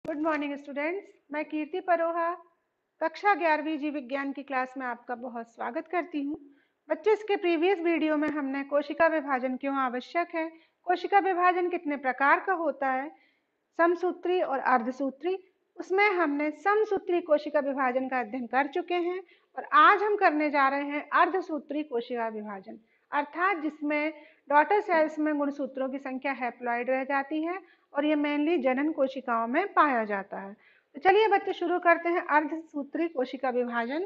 Good morning students. मैं कीर्ति परोहा कक्षा 11वीं जीव विज्ञान की क्लास में आपका बहुत स्वागत करती हूँ। बच्चों, इसके प्रीवियस वीडियो में हमने कोशिका विभाजन क्यों आवश्यक है, कोशिका विभाजन कितने प्रकार का होता है, समसूत्री और अर्धसूत्री, उसमें हमने समसूत्री कोशिका विभाजन का अध्ययन कर चुके हैं और आज हम करने जा रहे हैं अर्धसूत्री कोशिका विभाजन, अर्थात जिसमें डॉटर सेल्स में गुणसूत्रों की संख्या हैप्लॉइड रह जाती है और ये मेनली जनन कोशिकाओं में पाया जाता है। तो चलिए बच्चे शुरू करते हैं अर्धसूत्री कोशिका विभाजन।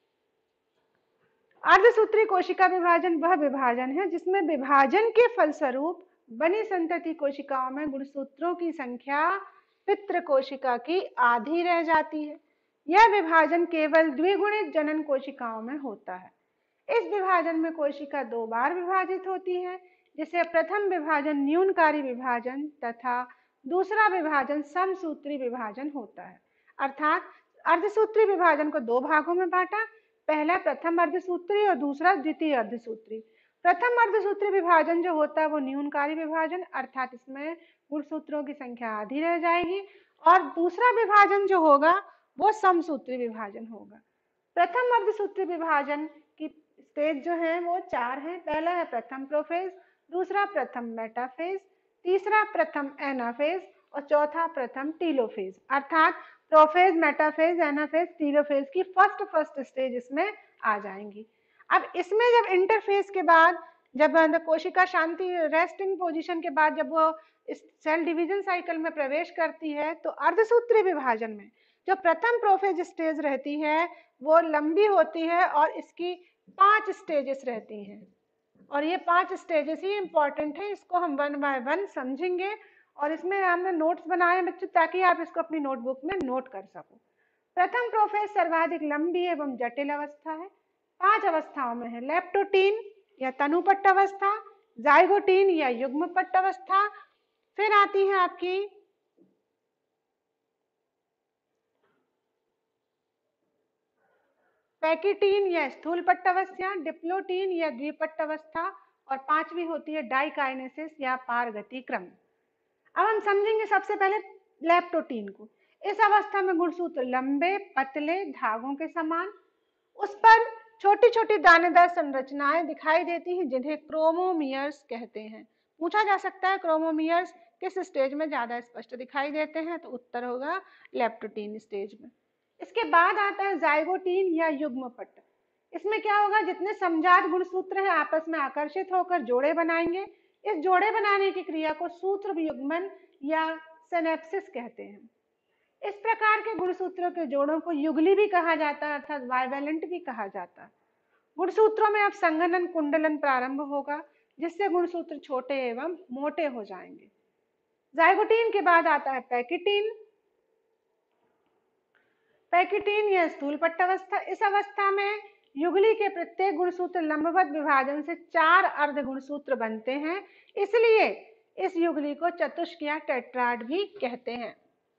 अर्धसूत्री कोशिका विभाजन वह विभाजन है जिसमें विभाजन के फलस्वरूप बनी संतति कोशिकाओं में गुणसूत्रों की संख्या पितृ कोशिका की आधी रह जाती है। यह विभाजन केवल द्विगुणित जनन कोशिकाओं में होता है। इस विभाजन में कोशिका दो बार विभाजित होती है, जिसे प्रथम विभाजन न्यूनकारी विभाजन तथा दूसरा विभाजन समसूत्री विभाजन होता है। अर्थात अर्धसूत्री विभाजन को दो भागों में बांटा, पहला प्रथम अर्धसूत्री और दूसरा द्वितीय अर्धसूत्री। प्रथम अर्धसूत्री विभाजन जो होता है वो न्यूनकारी विभाजन, अर्थात इसमें गुणसूत्रों की संख्या आधी रह जाएगी, और दूसरा विभाजन जो होगा वो समसूत्री विभाजन होगा। प्रथम अर्धसूत्री विभाजन की स्टेज जो है वो चार है। पहला है प्रथम प्रोफेज, दूसरा प्रथम मेटाफेज, तीसरा प्रथम एनाफेज और चौथा प्रथम टीलोफेज। अर्थात प्रोफेज, मेटाफेज, एनाफेज, टीलोफेज की फर्स्ट स्टेज इसमें आ जाएंगी। अब इसमें जब इंटरफेज के बाद, जब कोशिका शांति रेस्टिंग पोजीशन के बाद जब वो इस सेल डिवीजन साइकिल में प्रवेश करती है, तो अर्धसूत्री विभाजन में जो प्रथम प्रोफेज स्टेज रहती है वो लंबी होती है और इसकी 5 स्टेजेस रहती हैं, और ये 5 स्टेजेस ही इंपॉर्टेंट है। इसको हम वन बाय वन समझेंगे और इसमें हमने नोट्स बनाए हैं बच्चों, ताकि आप इसको अपनी नोटबुक में नोट कर सको। प्रथम प्रोफेज सर्वाधिक लंबी एवं जटिल अवस्था है। 5 अवस्थाओं में है। लेप्टोटीन या तनुपट्ट अवस्था, जाइगोटीन या युग्मपट्ट अवस्था, फिर आती है आपकी पैकिटीन या स्थूल पट्ट अवस्था, डिप्लोटीन या द्विपट्ट अवस्था, और पांचवी होती है डाइकाइनेसिस या पारगति क्रम। अब हम समझेंगे सबसे पहले लेप्टोटीन को। इस अवस्था में गुणसूत्र लंबे पतले धागों के समान, उस पर छोटी छोटी दानेदार संरचनाएं दिखाई देती हैं जिन्हें क्रोमोमियर्स कहते हैं। पूछा जा सकता है क्रोमोमियर्स किस स्टेज में ज्यादा स्पष्ट दिखाई देते हैं, तो उत्तर होगा लेप्टोटीन स्टेज में। इसके बाद आता है जाइगोटीन या युग्मपट्ट। इसमें क्या होगा, जितने समजात गुणसूत्र हैं आपस में आकर्षित होकर जोड़े बनाएंगे। इस जोड़े बनाने की क्रिया को सूत्र युग्मन या सिनेप्सिस कहते हैं। इस प्रकार के गुणसूत्रों के जोड़ों को युगली भी कहा जाता है, अर्थात बाइवेलेंट भी कहा जाता है। गुणसूत्रों में अब संघनन कुंडलन प्रारंभ होगा, जिससे गुणसूत्र छोटे एवं मोटे हो जाएंगे। जाइगोटीन के बाद आता है पैकिटीन। पैकिटीन या स्थूल पट्ट अवस्था। इस अवस्था में युगली के प्रत्येक गुणसूत्र लंबवत विभाजन से 4 अर्ध गुणसूत्र बनते हैं, इसलिए इस युगली को चतुष्क या टेट्राड भी कहते हैं।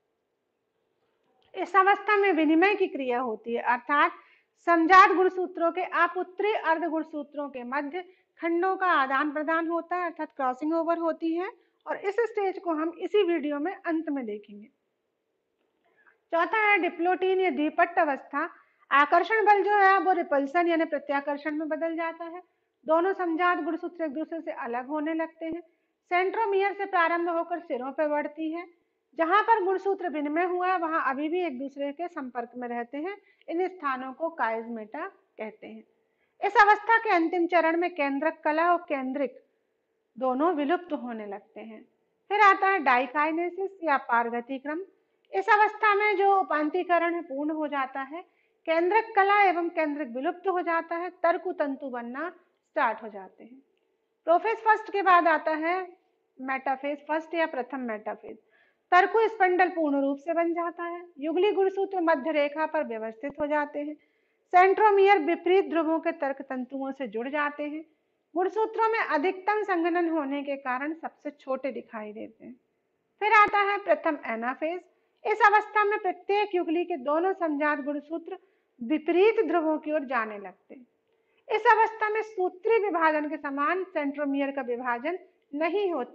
इस अवस्था में विनिमय की क्रिया होती है, अर्थात समजात गुणसूत्रों के अपुत्रीय अर्ध गुणसूत्रों के मध्य खंडों का आदान प्रदान होता है, अर्थात क्रॉसिंग ओवर होती है, और इस स्टेज को हम इसी वीडियो में अंत में देखेंगे। चौथा है डिप्लोटीन या द्विपट्ट अवस्था। आकर्षण बल जो है वो रिपल्सन यानी प्रत्याकर्षण में बदल जाता है। दोनों समजात गुणसूत्र एक दूसरे से अलग होने लगते हैं। सेंट्रोमियर से प्रारंभ होकर सिरों पर बढ़ती है। जहां पर गुणसूत्र विनिमय हुआ है वहां अभी भी एक दूसरे के संपर्क में रहते हैं। इन स्थानों को काइजमेटा कहते हैं। इस अवस्था के अंतिम चरण में केंद्रक कला और केंद्रिक दोनों विलुप्त होने लगते हैं। फिर आता है डाइकाइनेसिस या पारगति क्रम। इस अवस्था में जो उपांतीकरण पूर्ण हो जाता है, केंद्रक कला एवं केंद्रक विलुप्त हो जाता है, तर्कु तंतु बनना स्टार्ट हो जाते हैं। प्रोफेज फर्स्ट के बाद आता है मेटाफेज फर्स्ट या प्रथम मेटाफेज। तर्कु स्पंडल पूर्ण रूप से बन जाता है। युगली गुणसूत्र मध्य रेखा पर व्यवस्थित हो जाते हैं। सेंट्रोमियर विपरीत ध्रुवों के तर्क तंतुओं से जुड़ जाते हैं। गुणसूत्रों में अधिकतम संघनन होने के कारण सबसे छोटे दिखाई देते हैं। फिर आता है प्रथम एनाफेज। इस अवस्था में प्रत्येक युगली के दोनों समजात गुणसूत्र विपरीत ध्रुवों की ओर जाने लगते हैं। इस अवस्था में सूत्री विभाजन के समान सेंट्रोमियर का विभाजन नहीं होता,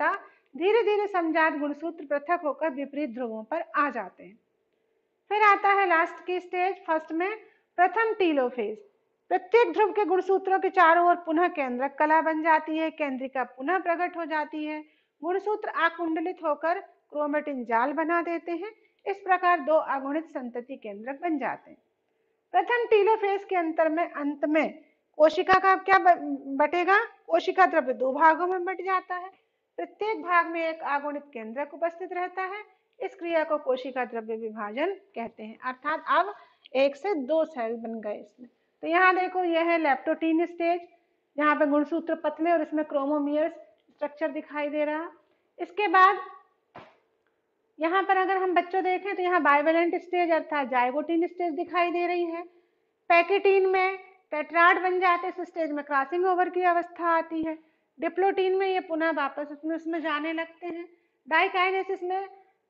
धीरे धीरे समजात गुणसूत्र पृथक होकर विपरीत ध्रुवों पर आ जाते हैं। फिर आता है लास्ट की स्टेज, फर्स्ट में प्रथम टीलोफेज। प्रत्येक ध्रुव के गुणसूत्रों के चारों ओर पुनः केंद्रक कला बन जाती है, केंद्रिका पुनः प्रकट हो जाती है, गुणसूत्र आकुंडलित होकर क्रोमेटिन जाल बना देते हैं। इस प्रकार दो अगुणित संतति केंद्रक बन जाते हैं। प्रथम टीलोफेज के अंत में कोशिका का क्या बटेगा? कोशिका द्रव्य दो भागों में बट जाता है, प्रत्येक भाग में एक अगुणित केंद्रक उपस्थित रहता है। इस क्रिया को कोशिका द्रव्य विभाजन कहते हैं। अर्थात अब एक से दो सेल बन गए इसमें। तो यहाँ देखो, यह है लेप्टोटीन स्टेज, यहाँ पे गुणसूत्र पतले और इसमें क्रोमोमियर्स स्ट्रक्चर दिखाई दे रहा। इसके बाद यहाँ पर अगर हम बच्चों देखें तो यहाँ बाइवेलेंट स्टेज अर्थात जाइगोटीन स्टेज दिखाई दे रही है। पैकेटीन में टेट्राड बन जाते हैं, इस स्टेज में क्रॉसिंग ओवर की अवस्था आती है। डिप्लोटीन में ये पुनः वापस उसमें जाने लगते हैं। डाइकाइनेसिस में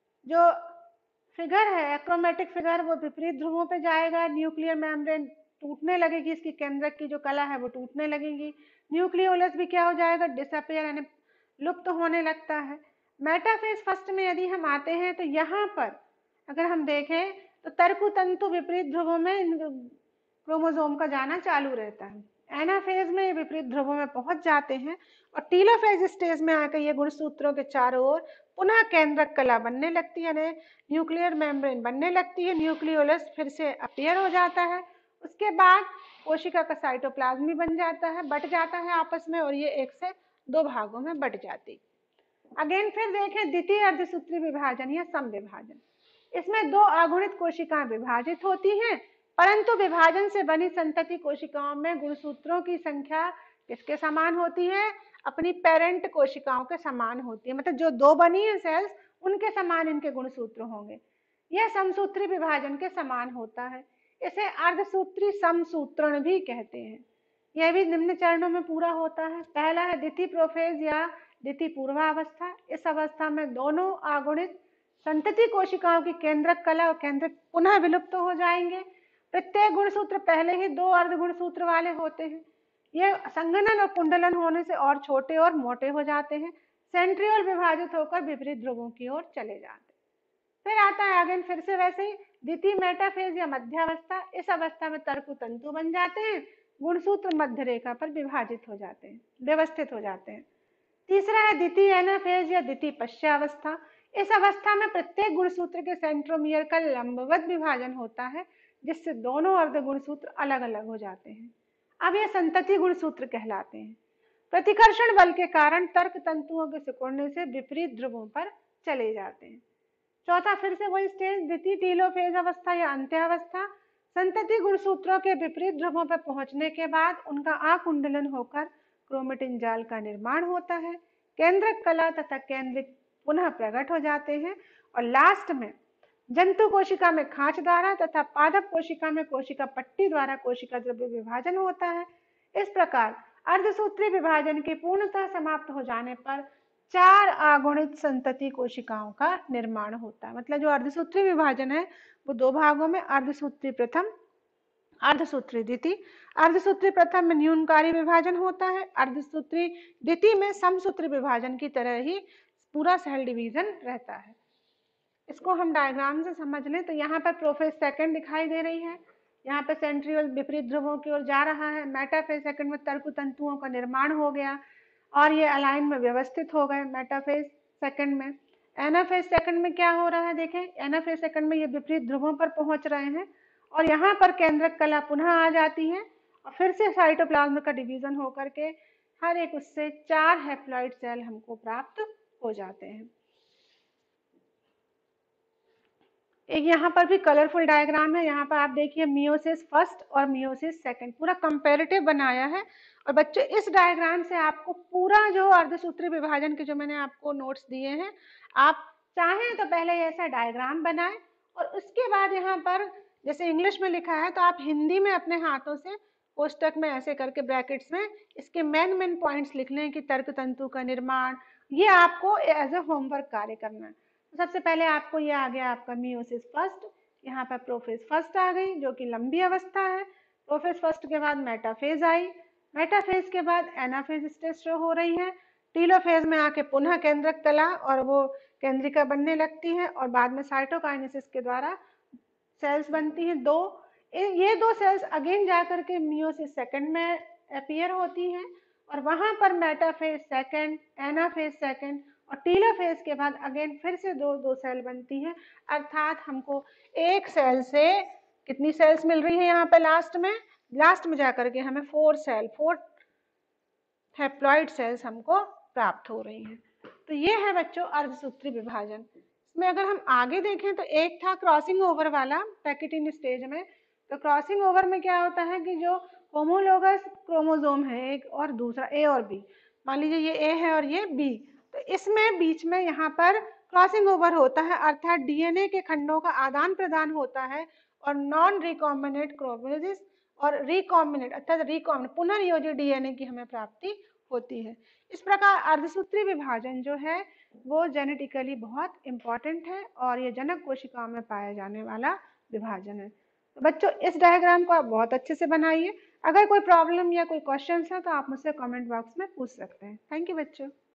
जो फिगर है, एक्रोमेटिक फिगर, वो विपरीत ध्रुवों पे जाएगा। न्यूक्लियर मेम्ब्रेन टूटने लगेगी, इसकी केंद्रक की जो कला है वो टूटने लगेगी। न्यूक्लियोलस भी क्या हो जाएगा? डिसअपियर यानी लुप्त होने लगता है। मेटाफेज फर्स्ट में यदि हम आते हैं तो यहाँ पर अगर हम देखें तो तर्कु तंतु विपरीत ध्रुवों में क्रोमोसोम का जाना चालू रहता है। एनाफेज में विपरीत ध्रुवों में पहुंच जाते हैं और टीलोफेज स्टेज में आकर ये गुणसूत्रों के चारों ओर पुनः केंद्रक कला बनने लगती है, न्यूक्लियर मेम्ब्रेन बनने लगती है, न्यूक्लियोलस फिर से अपीयर हो जाता है। उसके बाद कोशिका का साइटोप्लाज्म भी बन जाता है, बट जाता है आपस में, और ये एक से दो भागों में बट जाती। अगेन फिर देखें द्वितीय अर्धसूत्री विभाजन या सम विभाजन। इसमें दो अगुणित कोशिकाएं विभाजित होती हैं, परंतु विभाजन से बनी संतति कोशिकाओं में गुणसूत्रों की संख्या किसके समान होती है? अपनी पेरेंट कोशिकाओं के समान होती है। मतलब जो दो बनी है सेल्स, उनके समान इनके गुणसूत्र होंगे। यह समसूत्री विभाजन के समान होता है। इसे अर्धसूत्री समसूत्रण भी कहते हैं। यह भी निम्न चरणों में पूरा होता है। पहला है द्वितीय प्रोफेज या द्वितीय पूर्वावस्था। इस अवस्था में दोनों अगुणित संतति कोशिकाओं की केंद्रक कला और केंद्रक पुनः विलुप्त हो जाएंगे। प्रत्येक गुणसूत्र पहले ही दो अर्ध गुणसूत्र वाले होते हैं। ये संघनन और कुंडलन होने से और छोटे और मोटे हो जाते हैं। सेंट्रियोल विभाजित होकर विपरीत ध्रुवों की ओर चले जाते हैं। फिर आता है अगेन फिर से वैसे ही द्वितीय मेटाफेज या मध्यावस्था। इस अवस्था में तर्कु तंतु बन जाते हैं, गुणसूत्र मध्य रेखा पर विभाजित हो जाते हैं, व्यवस्थित हो जाते हैं। तीसरा है द्वितीय एनाफेज या द्वितीय पश्चावस्था। इस अवस्था में प्रत्येक गुणसूत्र के सेंट्रोमियर का लंबवत विभाजन होता है, जिससे दोनों अर्ध गुणसूत्र अलग अलग हो जाते हैं। अब ये संतति गुणसूत्र कहलाते हैं। प्रतिकर्षण बल के कारण तर्क तंतुओं के सिकुड़ने से विपरीत ध्रुवों पर चले जाते हैं। चौथा फिर से वही स्टेज द्वितीय टीलोफेज अवस्था या अंत्यावस्था। संतति गुणसूत्रों के विपरीत ध्रुवों पर पहुंचने के बाद उनका आकुंडलन होकर क्रोमेटिन जाल का निर्माण होता है। केंद्रक कला तथा केंद्रिक पुनः प्रकट हो जाते हैं और लास्ट में जंतु कोशिका में खांच द्वारा तथा पादप कोशिका में कोशिका पट्टी द्वारा कोशिका द्रव्य विभाजन होता है। इस प्रकार अर्धसूत्री विभाजन के पूर्णतः समाप्त हो जाने पर चार अगुणित संतति कोशिकाओं का निर्माण होता है। मतलब जो अर्धसूत्री विभाजन है वो दो भागों में, अर्धसूत्री प्रथम, अर्धसूत्री द्वितीय। अर्धसूत्री प्रथम में न्यूनकारी विभाजन होता है, अर्धसूत्री द्वितीय में समसूत्री विभाजन की तरह ही पूरा सेल डिवीजन रहता है। इसको हम डायग्राम से समझ लें तो यहाँ पर प्रोफेज सेकंड दिखाई दे रही है, यहाँ पे सेंट्रियोल विपरीत ध्रुवों की ओर जा रहा है। मेटाफेज सेकंड में तर्कु तंतुओं का निर्माण हो गया और ये अलाइन में व्यवस्थित हो गए मेटाफेज सेकंड में। एनाफेज सेकंड में क्या हो रहा है देखें, एनाफेज सेकंड में ये विपरीत ध्रुवों पर पहुंच रहे हैं और यहाँ पर केंद्रक कला पुनः आ जाती है और फिर से साइटोप्लाज्म का डिवीजन होकर के हर एक उससे चार हैप्लॉइड सेल हमको प्राप्त हो जाते हैं। एक यहाँ पर भी कलरफुल डायग्राम है। यहाँ पर आप देखिए मियोसिस फर्स्ट और मियोसिस सेकंड पूरा कंपैरेटिव बनाया है। और बच्चों इस डायग्राम से आपको पूरा जो अर्धसूत्री विभाजन के जो मैंने आपको नोट्स दिए हैं, आप चाहें तो पहले ऐसा डायग्राम बनाएं और उसके बाद यहाँ पर जैसे इंग्लिश में लिखा है तो आप हिंदी में अपने हाथों से कोष्टक में ऐसे करके ब्रैकेट्स में इसके मेन पॉइंट्स लिख लें कि तर्क तंतु का निर्माण। ये आपको एज ए होमवर्क कार्य करना है। सबसे पहले आपको ये आ गया आपका मियोसिस फर्स्ट, यहाँ पर प्रोफेज फर्स्ट आ गई जो कि लंबी अवस्था है। प्रोफेज फर्स्ट के बाद मेटाफेज आई, मेटाफेज के बाद एनाफेज स्टेज शो हो रही है। टीलोफेज में आके पुनः केंद्रक तला और वो केंद्रिका बनने लगती है और बाद में साइटोकाइनेसिस के द्वारा सेल्स बनती हैं दो। ये दो सेल्स अगेन जाकर के मियोसिस सेकंड में अपीयर होती हैं और वहां पर मेटाफेज सेकंड, एनाफेज सेकंड और टीलोफेज के बाद अगेन फिर से दो दो सेल बनती हैं। अर्थात हमको एक सेल से कितनी सेल्स मिल रही है यहाँ पे लास्ट में जाकर के हमें 4 हैप्लॉइड सेल्स हमको प्राप्त हो रही हैं। तो ये है बच्चों अर्धसूत्री विभाजन। इसमें अगर हम आगे देखें तो एक था क्रॉसिंग ओवर वाला पैकेटिन स्टेज में। तो क्रॉसिंग ओवर में क्या होता है कि जो होमोलोगस क्रोमोसोम है एक और दूसरा ए और बी, मान लीजिए ये ए है और ये बी, तो इसमें बीच में यहाँ पर क्रॉसिंग ओवर होता है, अर्थात डीएनए के खंडों का आदान प्रदान होता है और नॉन रिकॉम्बिनेंट क्रोमोसिस और रिकॉम्बिनेंट अर्थात रिकॉम्बिनेंट पुनर्योजी डीएनए की हमें प्राप्ति होती है। इस प्रकार अर्धसूत्री विभाजन जो है वो जेनेटिकली बहुत इंपॉर्टेंट है और ये जनक कोशिकाओं में पाया जाने वाला विभाजन है। तो बच्चों इस डायग्राम को आप बहुत अच्छे से बनाइए। अगर कोई प्रॉब्लम या कोई क्वेश्चन है तो आप मुझसे कमेंट बॉक्स में पूछ सकते हैं। थैंक यू बच्चों।